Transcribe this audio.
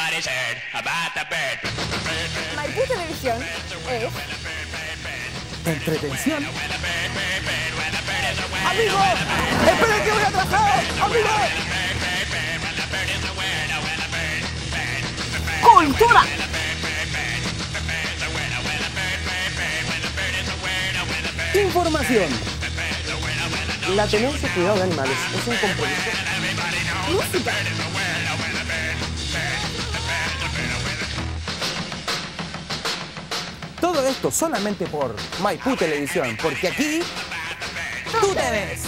Maipú Televisión es... Entretención. ¡Amigo! ¡Esperen que voy atrasado! ¡Amigo! ¡Cultura! Información. La tenencia y cuidado de animales es un compromiso. ¡Música! Todo esto solamente por Maipú Televisión, porque aquí tú te ves.